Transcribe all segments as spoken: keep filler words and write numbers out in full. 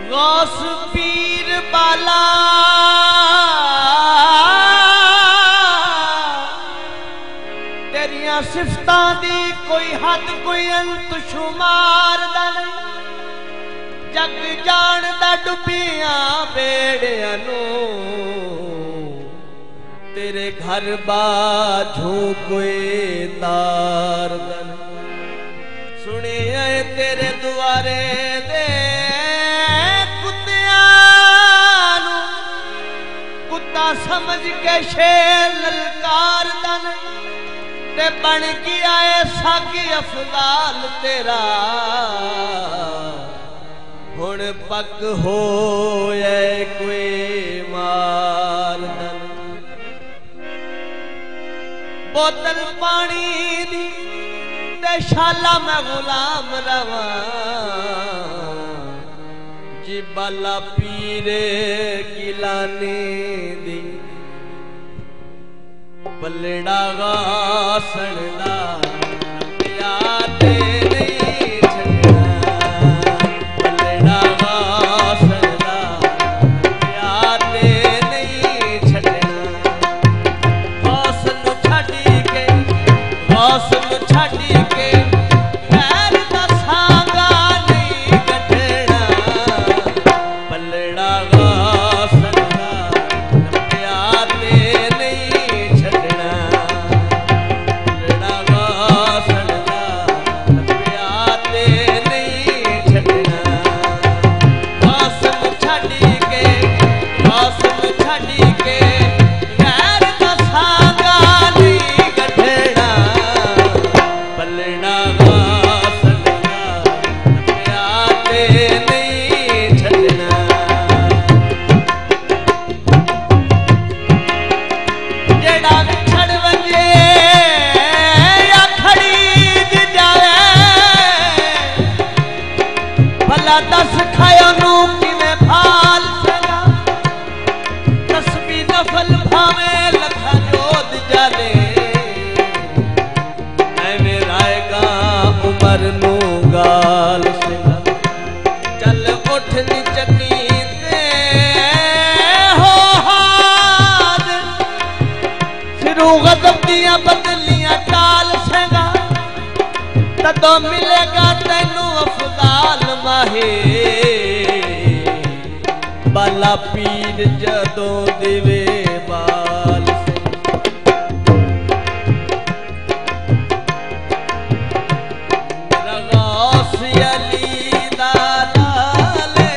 गौस पीर बाला तेरिया सिफतां दी कोई हद कोई अंत शुमार दा नहीं। जग जानदा डुबियां बेड़ियां नूं तेरे घर बाझू कोई तार दा नहीं। सुने आए तेरे दुआरे दे समझ के शेर ललकार दा नहीं। ते बन गया है सागी अफदाल तेरा हुण पक हो कोई मार दा नहीं। बोतल पानी दी ते शाला मैं गुलाम रवा जी बाला पीरे किलाने दी पलड़ा गासन दा याद नहीं छड़ना। पलड़ा गासन दा याद नहीं छड़ना। गौस नू छड़ी के गौस नू छड़ी के पैर दा सांगा नहीं कटना। पलड़ा गासन दा याद नहीं छड़ना। पलड़ा गासन दा याद नहीं छड़ना। गौस नू छड़ी के गौस नू छड़ी के पैर दा सांगा नहीं कटना। पलड़ा गासन दा याद नहीं छड़ना। जेड़ा विछड़ वजे या खड़ीज जावे भला दस खाया नू किवें भाल सगा। तस्बी नफल भावे लखा जोद जाले ऐवें रायगा उमर नू गाल सगा। चल उठ नी चन्नी ते हो हाद सिरू गज़ब दियां बदलियां टाल सगा। तदों मिलेगा तैनू अफदाल माहे बाला पीर जदों दिवे बाल मेरा गौस अली दा लाले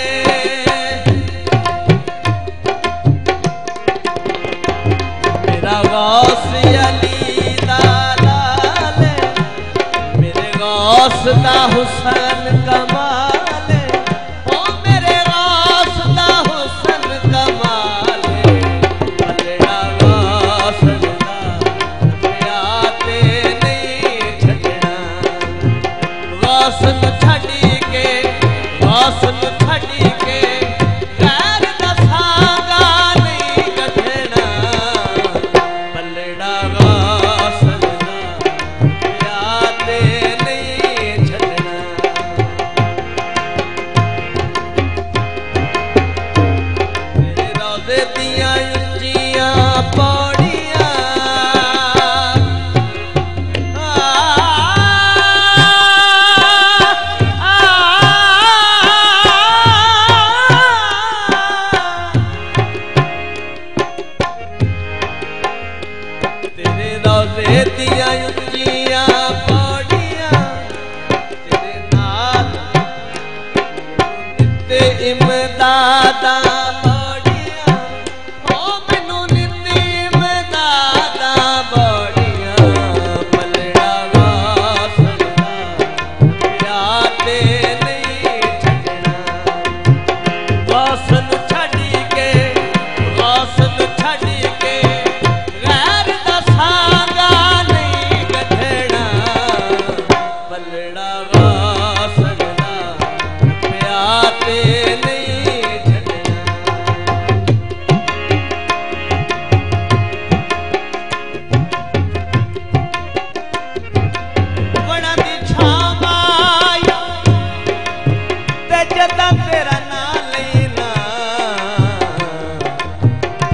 मेरा गौस अली दा लाले मेरे गौस दा हुसन कमाल ओ मेरे गौस दा हुसन कमाल। पलड़ा गासन दा याद नहीं छड़ना। गौस नू छड़ी के गौस नू छड़ी के पैर दा सांगा नहीं कटना। पलड़ा गासन दा याद नहीं छड़ना। तेरे रोज़े दियां उच्चियां पौड़ियां आ, आ, आ,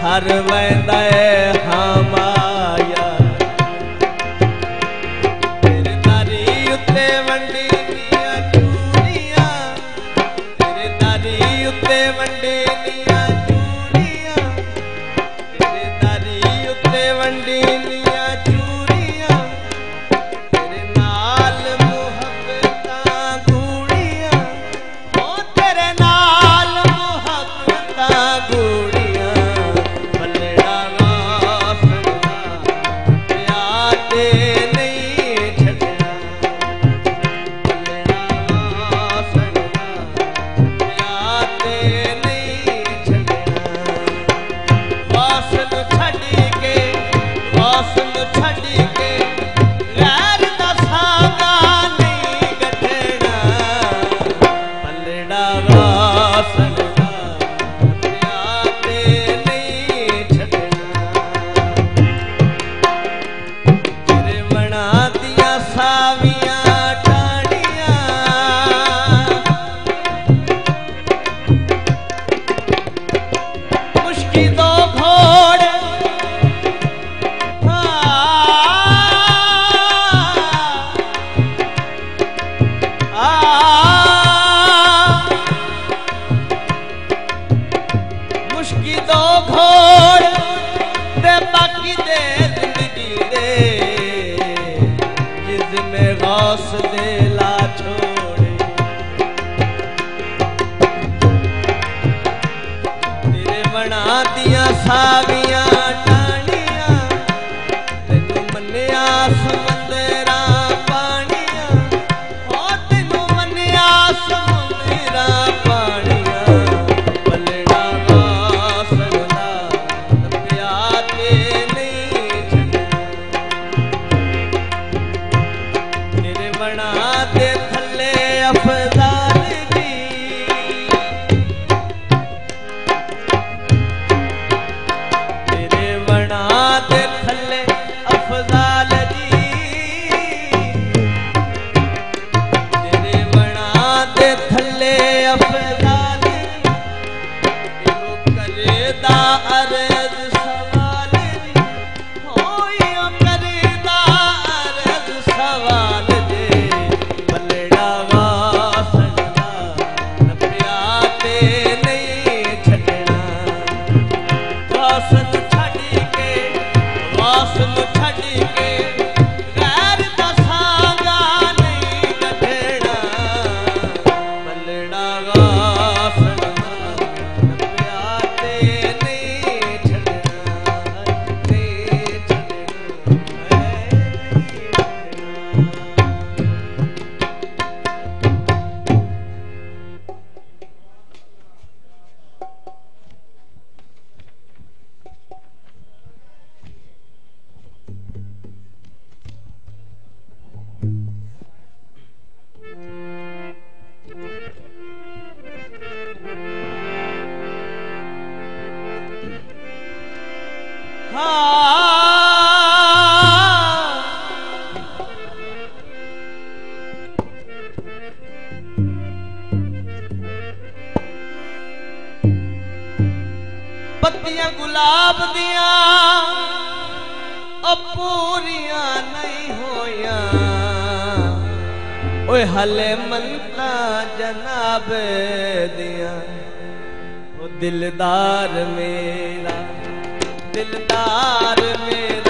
हर वैंदा हमाया तेरे दारी उत्ते वंडी दिया चूड़ियां तेरे दारी उत्ते वंडी दिया चूड़ियां तेरे दारी उत्ते वंडी दिया चूड़ियां तेरे नाल मुहब्बतां गूड़ियां ओ तेरे नाल मुहब्बतां गूड़ियां बल्लेड़ा वासना प्यार दे नहीं छड़ना बल्लेड़ा वासना प्यार दे नहीं छड़ना वासन छड़ी के वासन छड़ी के गैर दा सागा नहीं गठना बल्लेड़ा वासन प्यार दे नहीं छड़ना तेरे बना दिया सावियां टाड़ियां मुश्की दो घोड़े आ, आ, मुश्की दो घोड़े ते बाकी दे जिंदगी दे जिसमें गौस दे ला छोड़े तेरे बना दिया सावियां टाणियां तेनू मन्निया समंदरा पानियां ओ तेनू मन्निया समंदरा पानियां बल्लेड़ा वासना प्यार दे नहीं छड़ना तेरे बना दे थल्ले अफजाल जी तेरे बना दे थल्ले अफजाल जी तेरे बना दे थल्ले अफजाल इहो करेदा अर्ज सवाल जी ओ इहो करेदा अर्ज सवाल जी बल्लेड़ा वासना प्यार दे नहीं छड़ना वासन छड़ी के वासन छड़ी के गैर दा सागा नहीं गठना बल्लेड़ा वासना प्यार दे नहीं छड़ना नहीं छड़ना पत्तियां गुलाब दिया ओ पूरियां नहीं होया ओए हले मनता जनाब दिया ओ दिलदार मेरा दिलदार मेरा